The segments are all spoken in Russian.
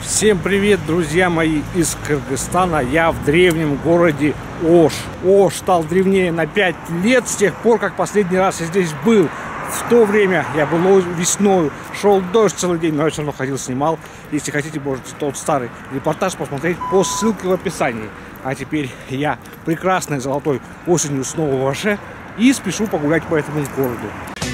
Всем привет, друзья мои из Кыргызстана. Я в древнем городе Ош. Ош стал древнее на 5 лет с тех пор, как последний раз я здесь был. В то время я был весной, шел дождь целый день, но я все равно ходил, снимал. Если хотите, можете тот старый репортаж посмотреть по ссылке в описании. А теперь я прекрасной золотой осенью снова в Оше и спешу погулять по этому городу.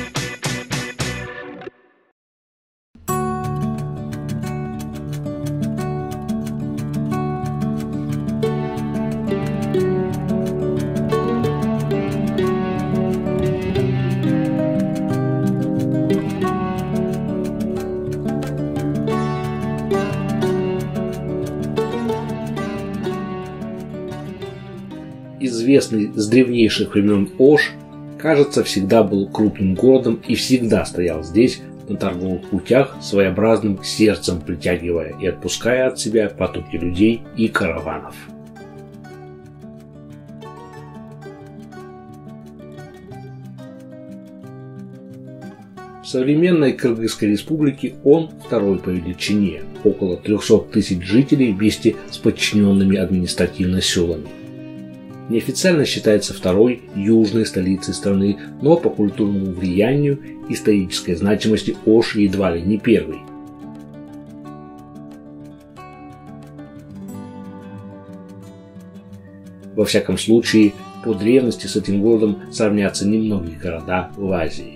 Известный с древнейших времен Ош, кажется, всегда был крупным городом и всегда стоял здесь, на торговых путях, своеобразным сердцем притягивая и отпуская от себя потоки людей и караванов. В современной Кыргызской республике он второй по величине, около 300 тысяч жителей вместе с подчиненными административными селами. Неофициально считается второй южной столицей страны, но по культурному влиянию и исторической значимости Ош едва ли не первый. Во всяком случае, по древности с этим городом сравнятся немногие города в Азии.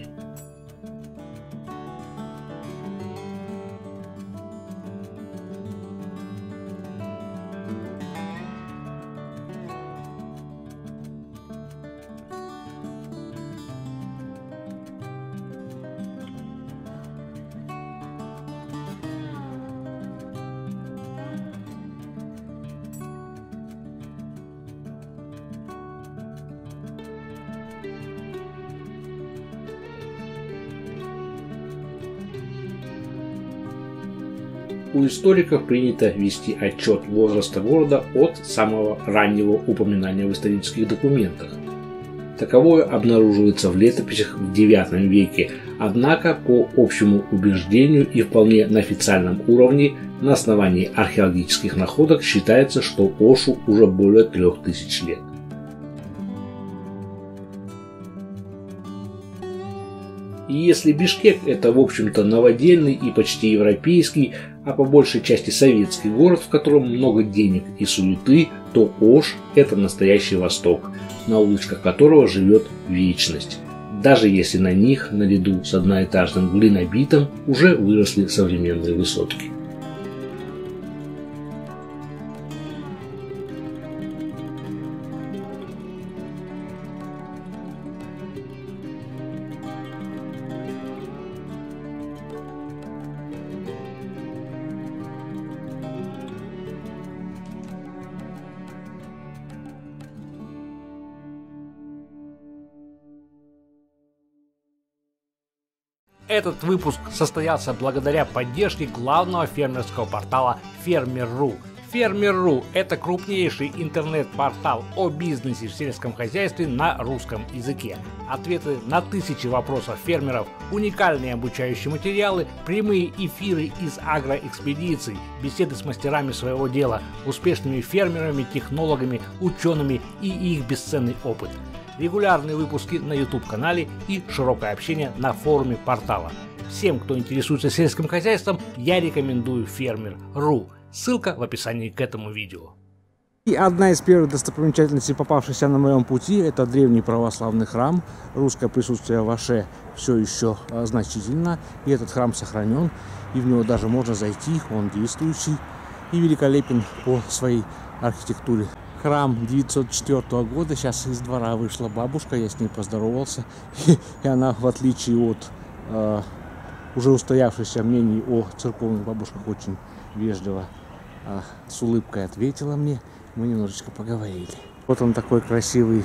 У историков принято вести отчет возраста города от самого раннего упоминания в исторических документах. Таковое обнаруживается в летописях в IX веке, однако по общему убеждению и вполне на официальном уровне на основании археологических находок считается, что Ошу уже более 3000 лет. И если Бишкек это, в общем-то, новодельный и почти европейский, а по большей части советский город, в котором много денег и суеты, то Ош – это настоящий Восток, на улочках которого живет вечность, даже если на них, наряду с одноэтажным глинобитом, уже выросли современные высотки. Этот выпуск состоялся благодаря поддержке главного фермерского портала Фермер.ру. Фермер.ру – это крупнейший интернет-портал о бизнесе в сельском хозяйстве на русском языке. Ответы на тысячи вопросов фермеров, уникальные обучающие материалы, прямые эфиры из агроэкспедиций, беседы с мастерами своего дела, успешными фермерами, технологами, учеными и их бесценный опыт. Регулярные выпуски на YouTube-канале и широкое общение на форуме портала. Всем, кто интересуется сельским хозяйством, я рекомендую Фермер.ру. Ссылка в описании к этому видео. И одна из первых достопримечательностей, попавшихся на моем пути, это древний православный храм. Русское присутствие в Оше все еще значительно, и этот храм сохранен, и в него даже можно зайти, он действующий и великолепен по своей архитектуре. Храм 1904 года, сейчас из двора вышла бабушка, я с ней поздоровался, и она, в отличие от уже устоявшихся мнений о церковных бабушках, очень вежливо, с улыбкой ответила мне, мы немножечко поговорили. Вот он такой красивый,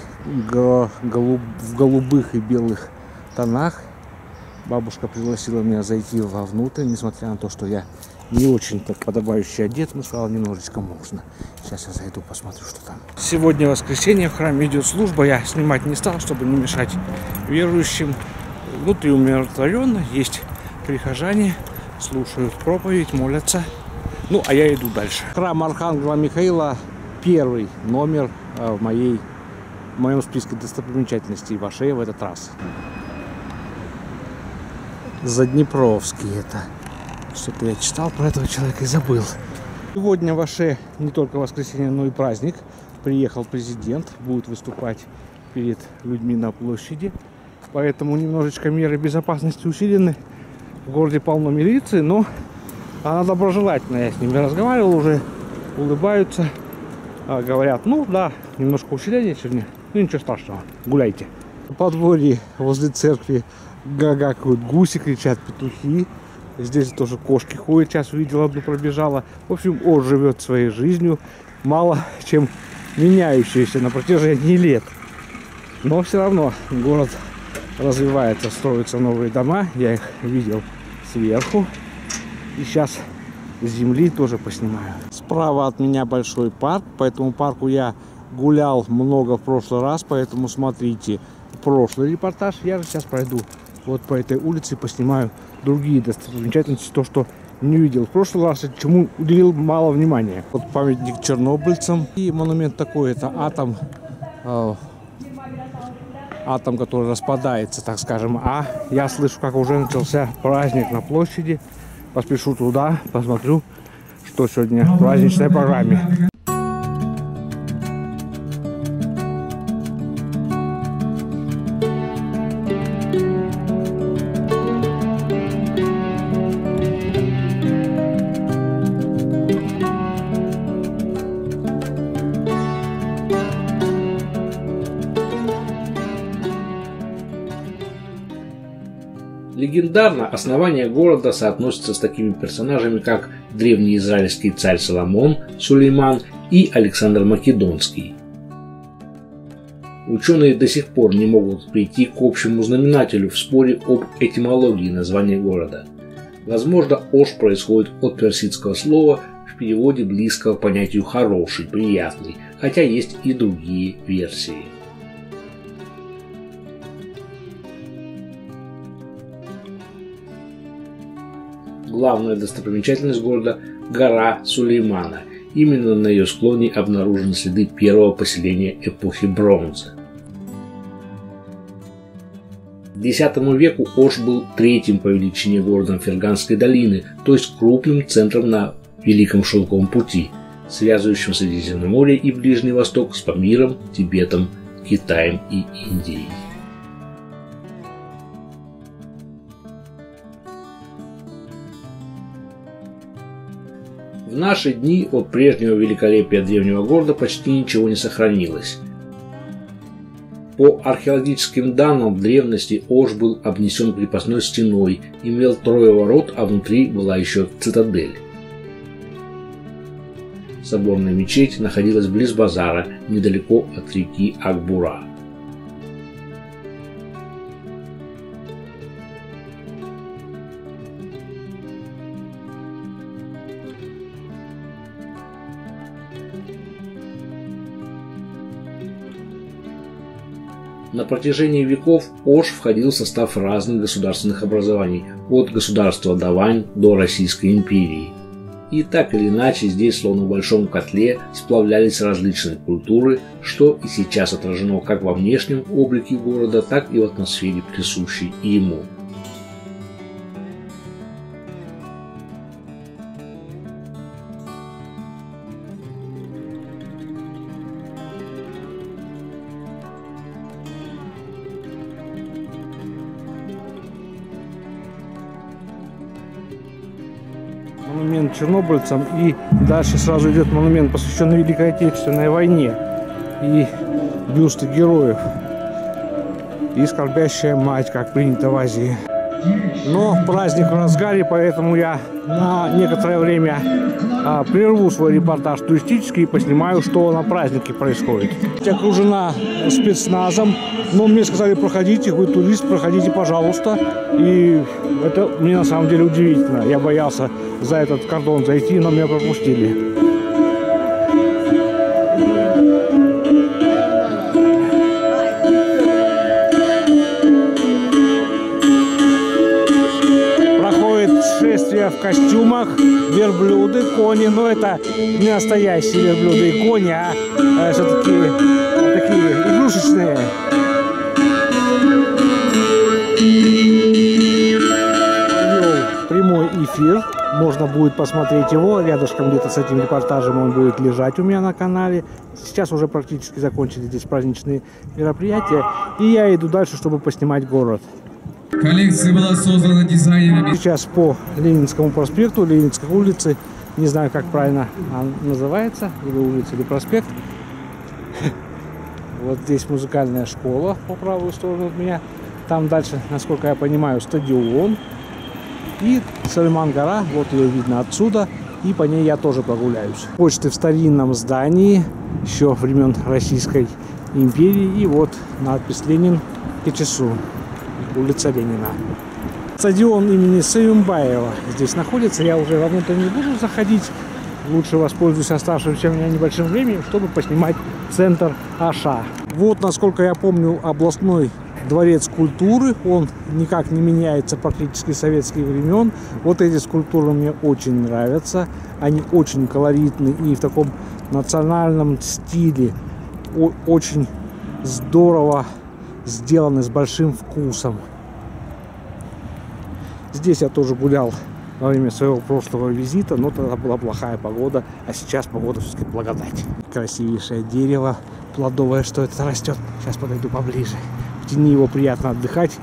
в голубых и белых тонах. Бабушка пригласила меня зайти вовнутрь, несмотря на то, что я не очень так подобающе одет, но сказала, немножечко можно. Сейчас я зайду, посмотрю, что там. Сегодня воскресенье, в храме идет служба, я снимать не стал, чтобы не мешать верующим. Внутри умиротворенно, есть прихожане, слушают проповедь, молятся. Ну, а я иду дальше. Храм Архангела Михаила, первый номер в моем списке достопримечательностей в Аше в этот раз. Заднепровский это. Что-то я читал про этого человека и забыл. Сегодня в Аше не только воскресенье, но и праздник. Приехал президент, будет выступать перед людьми на площади. Поэтому немножечко меры безопасности усилены. В городе полно милиции, но она доброжелательная. Я с ними разговаривал уже, улыбаются. Говорят, ну да, немножко усиление сегодня. Ну ничего страшного, гуляйте. На подворье возле церкви гагакают гуси, кричат петухи. Здесь тоже кошки ходят, сейчас увидел, одну пробежала. В общем, Ош живет своей жизнью, мало чем меняющейся на протяжении лет. Но все равно город развивается, строятся новые дома. Я их видел сверху. И сейчас с земли тоже поснимаю. Справа от меня большой парк. По этому парку я гулял много в прошлый раз. Поэтому смотрите прошлый репортаж. Я же сейчас пройду вот по этой улице и поснимаю другие достопримечательности. То, что не видел в прошлый раз, чему уделил мало внимания. Вот памятник чернобыльцам. И монумент такой, это атом, который распадается, так скажем. А я слышу, как уже начался праздник на площади. Поспешу туда, посмотрю, что сегодня в праздничной программе. Легендарно основание города соотносится с такими персонажами, как древний израильский царь Соломон, Сулейман и Александр Македонский. Ученые до сих пор не могут прийти к общему знаменателю в споре об этимологии названия города. Возможно, Ош происходит от персидского слова, в переводе близкого к понятию «хороший», «приятный», хотя есть и другие версии. Главная достопримечательность города – гора Сулеймана. Именно на ее склоне обнаружены следы первого поселения эпохи бронзы. К X веку Ош был третьим по величине городом Ферганской долины, то есть крупным центром на Великом Шелковом пути, связывающем Средиземноморье и Ближний Восток с Памиром, Тибетом, Китаем и Индией. В наши дни от прежнего великолепия древнего города почти ничего не сохранилось. По археологическим данным, в древности Ош был обнесен крепостной стеной, имел 3 ворот, а внутри была еще цитадель. Соборная мечеть находилась близ базара, недалеко от реки Акбура. На протяжении веков Ош входил в состав разных государственных образований, от государства Давань до Российской империи. И так или иначе здесь, словно в большом котле, сплавлялись различные культуры, что и сейчас отражено как во внешнем облике города, так и в атмосфере, присущей ему. Монумент чернобыльцам, и дальше сразу идет монумент, посвященный Великой Отечественной войне, и бюсты героев, и скорбящая мать, как принято в Азии. Но праздник в разгаре, поэтому я на некоторое время прерву свой репортаж туристический и поснимаю, что на празднике происходит. Я окружена спецназом, но мне сказали: проходите, вы турист, проходите, пожалуйста. И это мне на самом деле удивительно. Я боялся за этот кордон зайти, но меня пропустили. все в костюмах, верблюды, кони. Но это не настоящие верблюды и кони, а все-таки такие игрушечные. Прямой эфир. Можно будет посмотреть его. Рядышком где-то с этим репортажем он будет лежать у меня на канале. Сейчас уже практически закончили здесь праздничные мероприятия. И я иду дальше, чтобы поснимать город. Коллекция была создана дизайнерами. Сейчас по Ленинскому проспекту, Ленинской улице. Не знаю, как правильно она называется. Или улица, или проспект. Вот здесь музыкальная школа по правую сторону от меня. Там дальше, насколько я понимаю, стадион. И Сулейман-гора, вот ее видно отсюда, и по ней я тоже прогуляюсь. Почты в старинном здании, еще времен Российской империи, и вот надпись «Ленин КЧСУ», улица Ленина. Стадион имени Саюмбаева здесь находится, я уже вовнутрь не буду заходить, лучше воспользуюсь оставшимся у меня небольшим временем, чтобы поснимать центр Аша. Вот, насколько я помню, областной дворец культуры, он никак не меняется практически с советских времен. Вот эти скульптуры мне очень нравятся, они очень колоритны и в таком национальном стиле, очень здорово сделаны, с большим вкусом. Здесь я тоже гулял во время своего прошлого визита, но тогда была плохая погода, а сейчас погода все-таки благодать. Красивейшее дерево плодовое, что это растет. Сейчас подойду поближе. В тени его приятно отдыхать.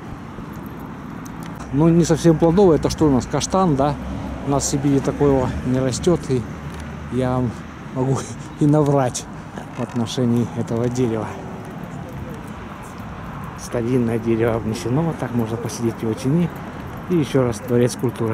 Но не совсем плодовое. Это что у нас? Каштан, да? У нас в Сибири такого не растет. И я вам могу и наврать в отношении этого дерева. Старинное дерево обнесено. Вот так можно посидеть в его тени. И еще раз дворец культуры.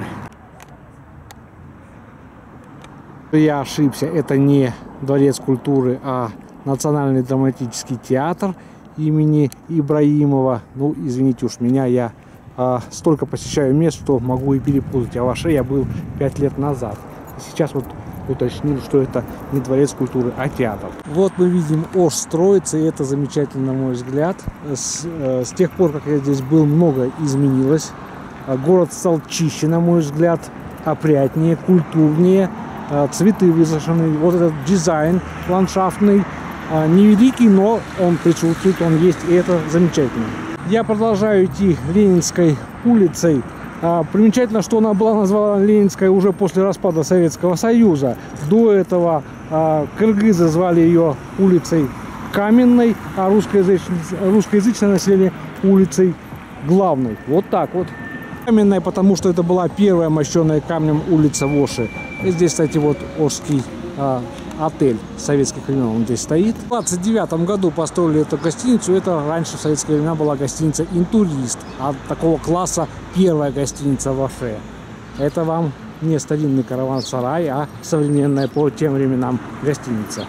Я ошибся. Это не дворец культуры, а Национальный драматический театр имени Ибраимова. Ну, извините уж меня, я столько посещаю мест, что могу и перепутать. А в Аше я был 5 лет назад. Сейчас вот уточнил, что это не дворец культуры, а театр. Вот мы видим, Ош строится, и это замечательно, на мой взгляд. С тех пор, как я здесь был, многое изменилось. Город стал чище, на мой взгляд, опрятнее, культурнее. Цветы высажены. Вот этот дизайн ландшафтный. Невеликий, но он присутствует, он есть, и это замечательно. Я продолжаю идти Ленинской улицей. Примечательно, что она была названа Ленинской уже после распада Советского Союза. До этого кыргызы звали ее улицей Каменной, а русскоязычное население улицей Главной. Вот так вот. Каменная, потому что это была первая мощенная камнем улица в Оше. И здесь, кстати, вот Ошский отель советских времен, он здесь стоит. В 1929 году построили эту гостиницу. Это раньше в советские времена была гостиница «Интурист». От такого класса первая гостиница в Аше. Это вам не старинный караван-сарай, а современная по тем временам гостиница.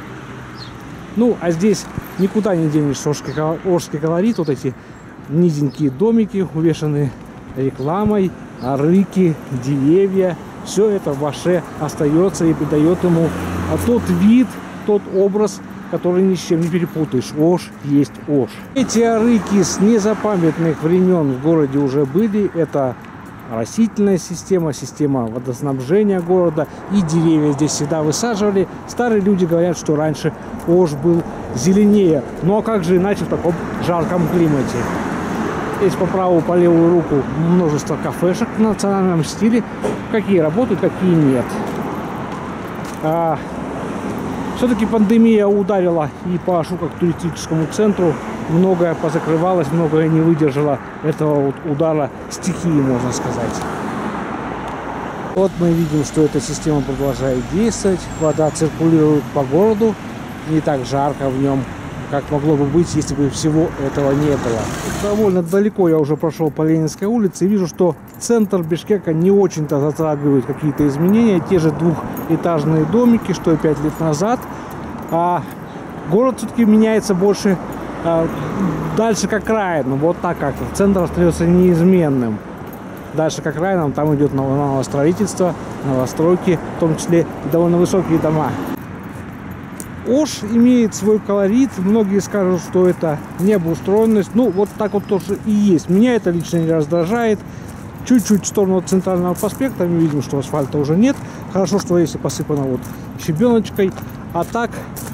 Ну, а здесь никуда не денешься ошский колорит. Вот эти низенькие домики, увешанные рекламой, арыки, деревья. Все это в Аше остается и придает ему тот вид, тот образ, который ни с чем не перепутаешь. Ош есть Ош. Эти арыки с незапамятных времен в городе уже были. Это растительная система, система водоснабжения города. И деревья здесь всегда высаживали. Старые люди говорят, что раньше Ош был зеленее. Ну а как же иначе в таком жарком климате? Здесь по правую, по левую руку множество кафешек в национальном стиле. Какие работают, какие нет. Все-таки пандемия ударила и по Ашу как туристическому центру. Многое позакрывалось, многое не выдержало этого вот удара стихии, можно сказать. Вот мы видим, что эта система продолжает действовать. Вода циркулирует по городу. Не так жарко в нем, как могло бы быть, если бы всего этого не было. Довольно далеко я уже прошел по Ленинской улице и вижу, что центр Бишкека не очень-то затрагивает какие-то изменения. Те же двухэтажные домики, что и 5 лет назад. А город все-таки меняется больше дальше к окраинам. Вот так как-то. Центр остается неизменным. Дальше к окраинам там идет новостроительство, новостройки, в том числе и довольно высокие дома. Ош имеет свой колорит. Многие скажут, что это необустроенность. Ну, вот так вот тоже и есть. Меня это лично не раздражает. Чуть-чуть в сторону от центрального проспекта мы видим, что асфальта уже нет. Хорошо, что если посыпано вот щебеночкой. А так,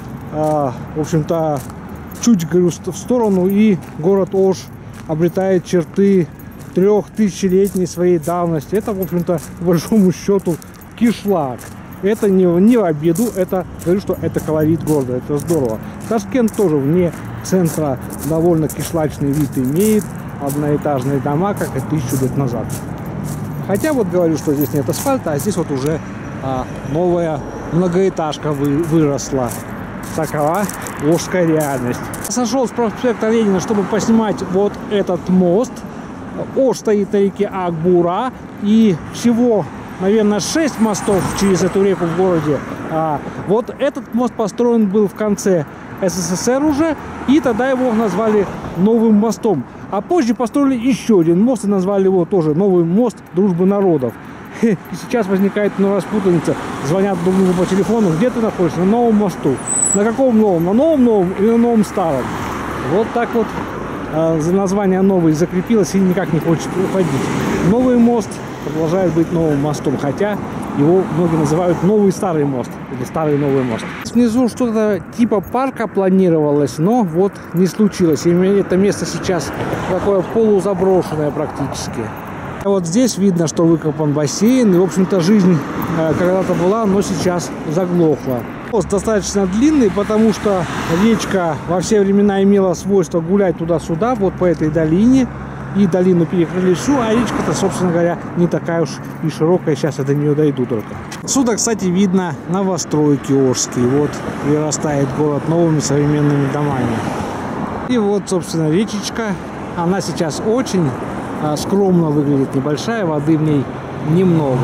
в общем-то, чуть, говорю, в сторону, и город Ош обретает черты 3000-летней своей давности. Это, в общем-то, по большому счету, кишлак. Это не в обиду, это, говорю, что это колорит города, это здорово. Ташкент тоже вне центра довольно кишлачный вид имеет, одноэтажные дома, как и 1000 лет назад. Хотя вот говорю, что здесь нет асфальта, а здесь вот уже новая многоэтажка выросла. Такова ошская реальность. Сошел с проспекта Ленина, чтобы поснимать вот этот мост. Ош стоит на реке Акбура, и всего, наверное, 6 мостов через эту реку в городе. Вот этот мост построен был в конце СССР уже, и тогда его назвали Новым мостом. А позже построили еще один мост и назвали его тоже Новый мост дружбы народов. И сейчас возникает распутаница. Звонят друг другу по телефону: где ты находишься? На новом мосту. На каком новом? На новом или на новом старом? Вот так вот за название новый закрепилось и никак не хочет уходить. Новый мост продолжает быть новым мостом, хотя его многие называют новый старый мост или старый новый мост. Снизу что-то типа парка планировалось, но вот не случилось. И это место сейчас такое полузаброшенное практически. Вот здесь видно, что выкопан бассейн, и, в общем-то, жизнь когда-то была, но сейчас заглохла. Мост достаточно длинный, потому что речка во все времена имела свойство гулять туда-сюда, вот по этой долине. И долину перекрыли всю, а речка-то, собственно говоря, не такая уж и широкая. Сейчас я до нее дойду только. Отсюда, кстати, видно новостройки ошские. Вот прирастает город новыми современными домами. И вот, собственно, речечка. Она сейчас очень скромно выглядит, небольшая, воды в ней немного.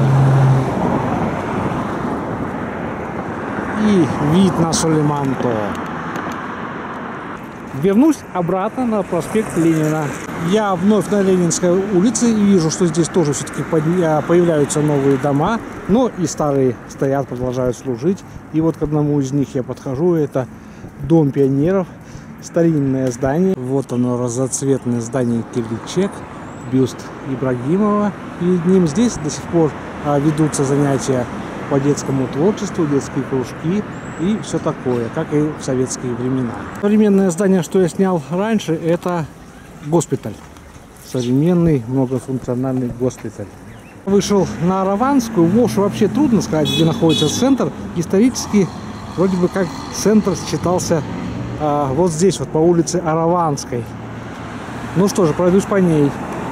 И вид на Сулейман-То. Вернусь обратно на проспект Ленина. Я вновь на Ленинской улице и вижу, что здесь тоже все-таки появляются новые дома, но и старые стоят, продолжают служить. И вот к одному из них я подхожу, это Дом пионеров, старинное здание. Вот оно, разноцветное здание Келичек, бюст Ибрагимова перед ним. Здесь до сих пор ведутся занятия по детскому творчеству, детские кружки и все такое, как и в советские времена. Современное здание, что я снял раньше, это госпиталь. Современный многофункциональный госпиталь. Вышел на Араванскую. В Оше вообще трудно сказать, где находится центр. Исторически вроде бы как центр считался вот здесь, вот по улице Араванской. Ну что же, пройдусь по ней.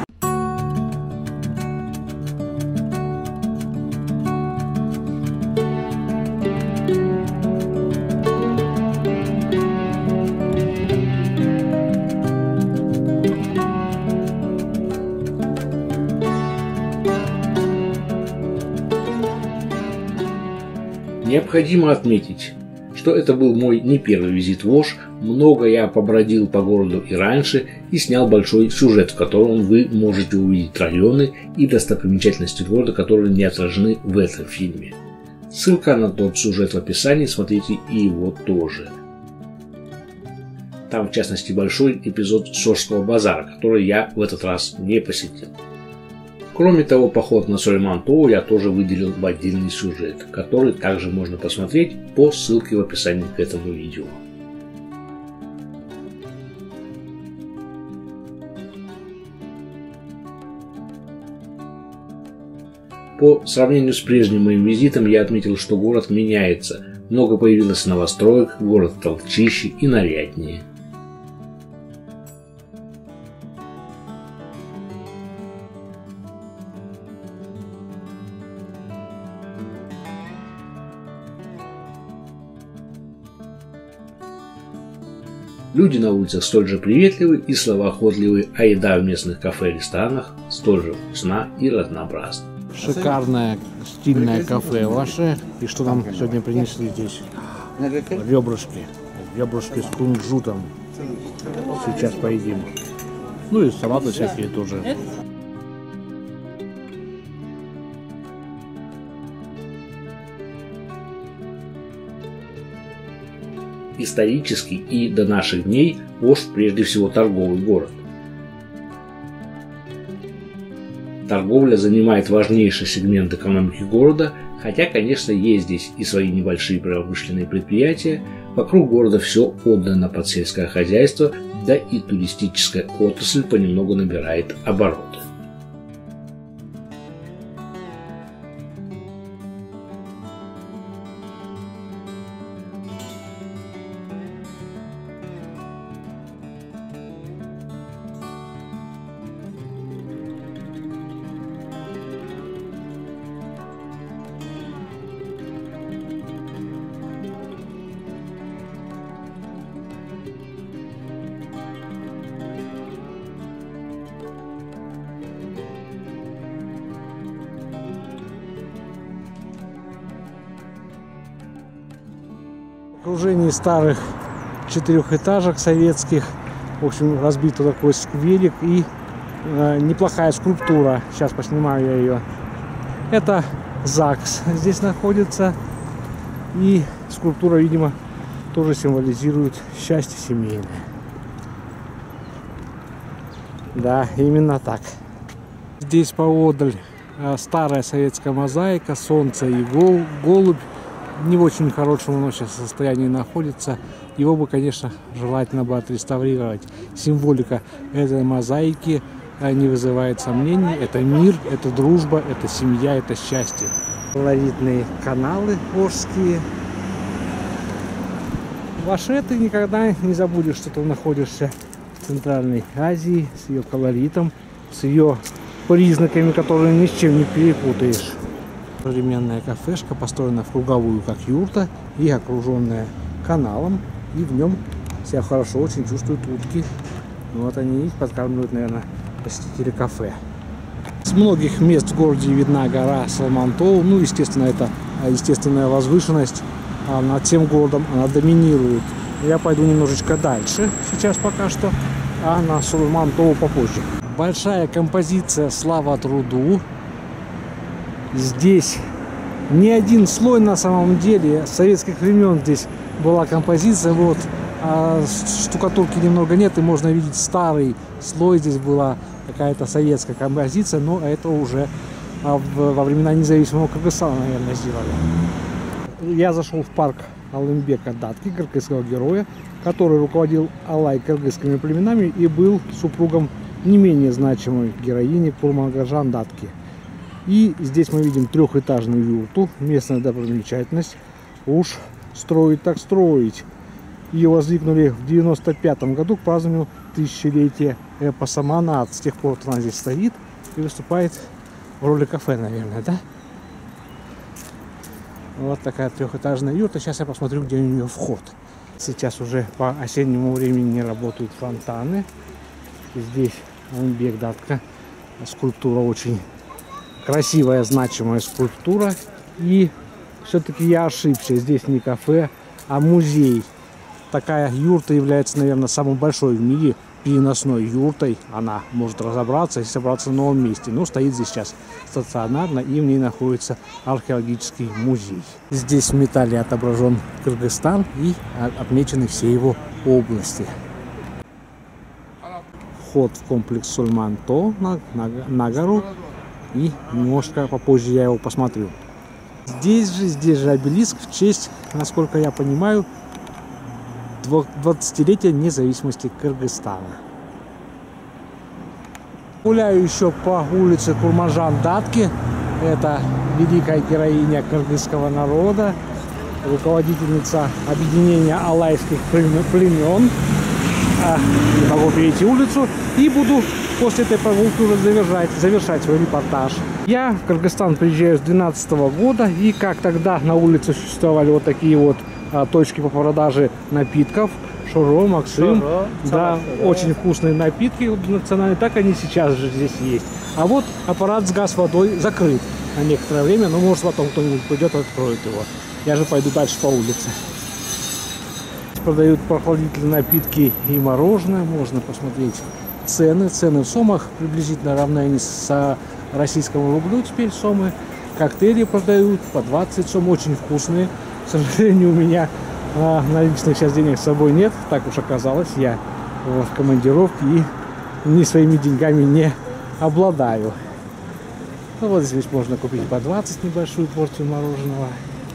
Необходимо отметить, что это был мой не первый визит в Ош. Много я побродил по городу и раньше и снял большой сюжет, в котором вы можете увидеть районы и достопримечательности города, которые не отражены в этом фильме. Ссылка на тот сюжет в описании, смотрите и его тоже. Там в частности большой эпизод Ошского базара, который я в этот раз не посетил. Кроме того, поход на Сулейман-То я тоже выделил в отдельный сюжет, который также можно посмотреть по ссылке в описании к этому видео. По сравнению с прежним моим визитом я отметил, что город меняется. Много появилось новостроек, город стал чище и наряднее. Люди на улицах столь же приветливы и словоохотливы, а еда в местных кафе и ресторанах столь же вкусна и разнообразна. Шикарное стильное кафе ваше. И что нам сегодня принесли здесь? Ребрышки. Ребрышки с кунжутом. Сейчас поедим. Ну и салаты всякие тоже. Исторически и до наших дней Ош прежде всего торговый город. Торговля занимает важнейший сегмент экономики города, хотя, конечно, есть здесь и свои небольшие промышленные предприятия. Вокруг города все отдано под сельское хозяйство, да и туристическая отрасль понемногу набирает обороты. В окружении старых четырехэтажек советских, в общем, разбит такой скверик и неплохая скульптура. Сейчас поснимаю я ее. Это ЗАГС здесь находится. И скульптура, видимо, тоже символизирует счастье семейное. Да, именно так. Здесь поодаль старая советская мозаика, солнце и голубь. Не в очень хорошем оно сейчас состоянии находится. Его бы, конечно, желательно бы отреставрировать. Символика этой мозаики не вызывает сомнений. Это мир, это дружба, это семья, это счастье. Колоритные каналы Волжские. Ваши ты никогда не забудешь, что ты находишься в Центральной Азии с ее колоритом, с ее признаками, которые ни с чем не перепутаешь. Современная кафешка, построена в круговую, как юрта, и окруженная каналом, и в нем себя хорошо очень чувствуют утки. Вот они их подкармливают, наверное, посетители кафе. С многих мест в городе видна гора Салмантоу. Ну, естественно, это естественная возвышенность над всем городом, она доминирует. Я пойду немножечко дальше, сейчас пока что, а на Салмантоу попозже. Большая композиция «Слава труду». Здесь не один слой на самом деле. С советских времен здесь была композиция. Вот, штукатурки немного нет, и можно видеть старый слой. Здесь была какая-то советская композиция, но это уже во времена независимого Кыргызстана, наверное, сделали. Я зашел в парк Алымбека Датки, кыргызского героя, который руководил алай-кыргызскими племенами и был супругом не менее значимой героини Курмангажан Датки. И здесь мы видим трехэтажную юрту, местная достопримечательность. Уж строить так строить. Ее возникнули в 95 году к празднованию тысячелетия эпоса Манат. С тех пор она здесь стоит и выступает в роли кафе, наверное, да? Вот такая трехэтажная юрта. Сейчас я посмотрю, где у нее вход. Сейчас уже по осеннему времени не работают фонтаны. Здесь Алымбек Датка. Скульптура очень красивая, значимая скульптура. И все-таки я ошибся. Здесь не кафе, а музей. Такая юрта является, наверное, самой большой в мире переносной юртой. Она может разобраться и собраться на новом месте. Но стоит здесь сейчас стационарно, и в ней находится археологический музей. Здесь в металле отображен Кыргызстан и отмечены все его области. Вход в комплекс Салмантоу на гору. И немножко попозже я его посмотрю. Здесь же обелиск в честь, насколько я понимаю, 20-летия независимости Кыргызстана. Гуляю еще по улице Курманжан Датки. Это великая героиня кыргызского народа, руководительница объединения алайских племен. Не могу перейти улицу и буду после этой прогулки уже завершать свой репортаж. Я в Кыргызстан приезжаю с 2012 года, и как тогда на улице существовали вот такие вот точки по продаже напитков, Шоро, Максим, да, очень вкусные напитки национальные, так они сейчас же здесь есть. А вот аппарат с газ-водой закрыт на некоторое время, но может потом кто-нибудь придет и откроет его. Я же пойду дальше по улице. Продают прохладительные напитки и мороженое, можно посмотреть цены. Цены в сомах приблизительно равны с российскому рублю теперь сомы. Коктейли продают по 20 сом, очень вкусные. К сожалению, у меня наличных сейчас денег с собой нет, так уж оказалось, я в командировке и ни своими деньгами не обладаю. Ну, вот здесь можно купить по 20 небольшую порцию мороженого.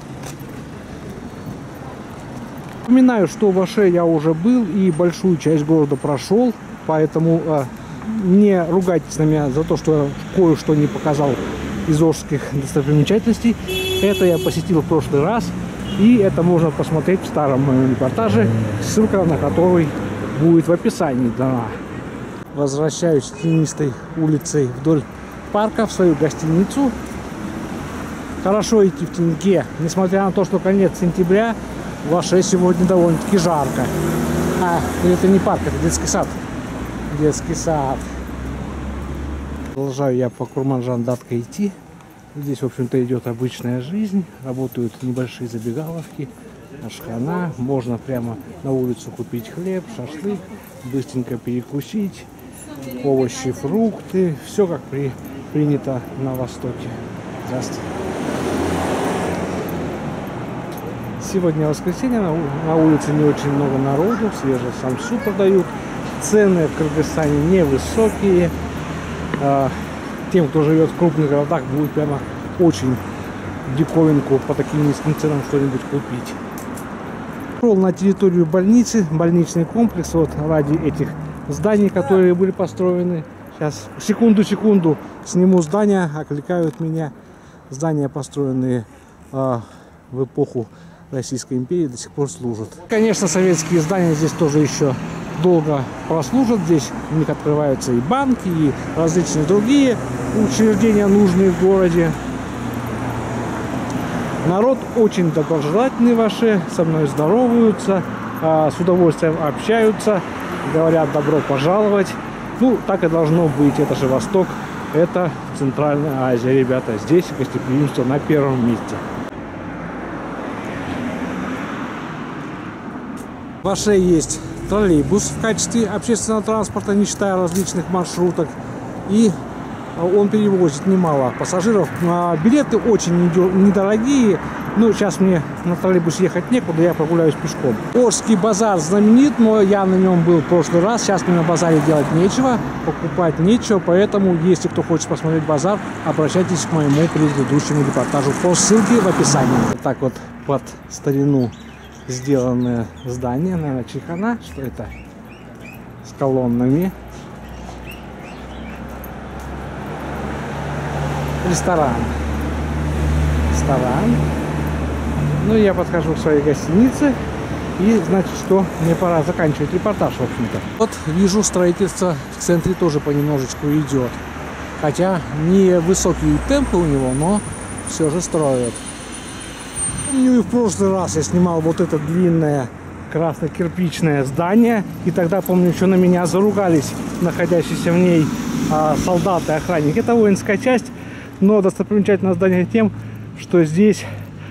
Напоминаю, что в Аше я уже был и большую часть города прошел, поэтому не ругайтесь на меня за то, что кое-что не показал из ожских достопримечательностей. Это я посетил в прошлый раз, и это можно посмотреть в старом моем репортаже, ссылка на который будет в описании дана. Возвращаюсь тенистой улицей вдоль парка в свою гостиницу. Хорошо идти в теньке, несмотря на то, что конец сентября, в Аше сегодня довольно-таки жарко. Это не парк, это детский сад. Детский сад. Продолжаю я по Курманжан-Датка идти. Здесь, в общем-то, идет обычная жизнь. Работают небольшие забегаловки, ашхана. Можно прямо на улицу купить хлеб, шашлык, быстренько перекусить, овощи, фрукты. Все как принято на Востоке. Здравствуйте. Сегодня воскресенье, на улице не очень много народу, свежий самсу продают. Цены в Кыргызстане невысокие. Тем, кто живет в крупных городах, будет прямо очень диковинку по таким низким ценам что-нибудь купить. Шел на территорию больницы, больничный комплекс, вот ради этих зданий, которые были построены. Сейчас, секунду, сниму здания, окликают меня. Здания, построенные в эпоху Российской империи, до сих пор служат. Конечно, советские здания здесь тоже еще долго прослужат. Здесь у них открываются и банки, и различные другие учреждения, нужные в городе. Народ очень доброжелательный в Аше, со мной здороваются, с удовольствием общаются, говорят добро пожаловать. Ну, так и должно быть, это же Восток, это Центральная Азия, ребята. Здесь гостеприимство на первом месте. В Аше есть троллейбус в качестве общественного транспорта, не считая различных маршруток. И он перевозит немало пассажиров. Билеты очень недорогие. Ну, сейчас мне на троллейбусе ехать некуда, я прогуляюсь пешком. Ожский базар знаменит, но я на нем был в прошлый раз. Сейчас мне на базаре делать нечего, покупать нечего. Поэтому, если кто хочет посмотреть базар, обращайтесь к моему предыдущему репортажу по ссылке в описании. Вот так вот под старину сделанное здание, наверное, чайхана, что это, с колоннами. Ресторан. Ну, я подхожу к своей гостинице, и, значит, что мне пора заканчивать репортаж, в общем-то. Вот вижу, строительство в центре тоже понемножечку идет. Хотя не высокие темпы у него, но все же строят. Помню, и в прошлый раз я снимал вот это длинное красно-кирпичное здание. И тогда, помню, еще на меня заругались находящиеся в ней солдаты, охранники. Это воинская часть, но достопримечательное здание тем, что здесь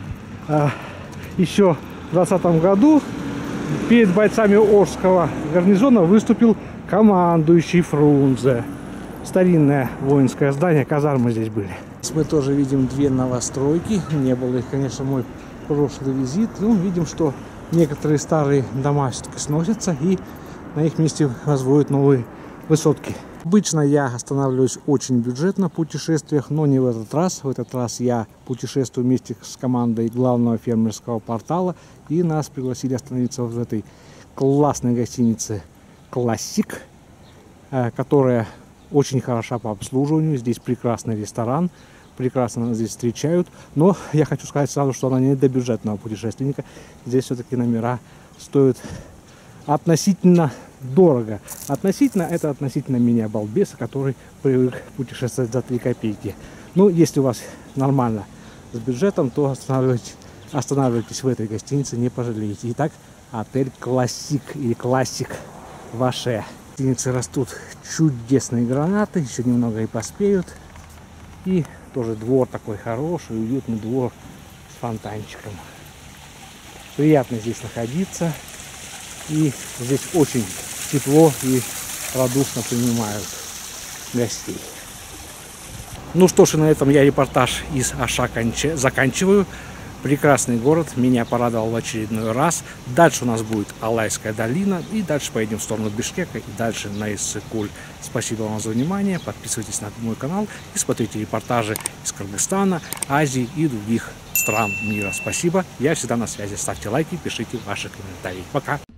еще в 2020 году перед бойцами Ожского гарнизона выступил командующий Фрунзе. Старинное воинское здание, казармы здесь были. Здесь мы тоже видим две новостройки. Не было их, конечно, мой прошлый визит. Ну, видим, что некоторые старые дома все-таки сносятся, и на их месте возводят новые высотки. Обычно я останавливаюсь очень бюджетно в путешествиях, но не в этот раз. В этот раз я путешествую вместе с командой главного фермерского портала, и нас пригласили остановиться в этой классной гостинице «Классик», которая очень хороша по обслуживанию. Здесь прекрасный ресторан, прекрасно нас здесь встречают. Но я хочу сказать сразу, что она не для бюджетного путешественника. Здесь все-таки номера стоят относительно дорого. Относительно, это относительно меня, балбеса, который привык путешествовать за 3 копейки. Ну, если у вас нормально с бюджетом, то останавливайтесь в этой гостинице, не пожалеете. Итак, отель «Классик» или «Классик» в Аше. В гостинице растут чудесные гранаты, еще немного и поспеют. И тоже двор такой хороший, уютный двор с фонтанчиком. Приятно здесь находиться. И здесь очень тепло и радушно принимают гостей. Ну что ж, и на этом я репортаж из Аша заканчиваю. Прекрасный город, меня порадовал в очередной раз. Дальше у нас будет Алайская долина, и дальше поедем в сторону Бишкека, и дальше на Иссык-Куль. Спасибо вам за внимание, подписывайтесь на мой канал и смотрите репортажи из Кыргызстана, Азии и других стран мира. Спасибо, я всегда на связи. Ставьте лайки, пишите ваши комментарии. Пока!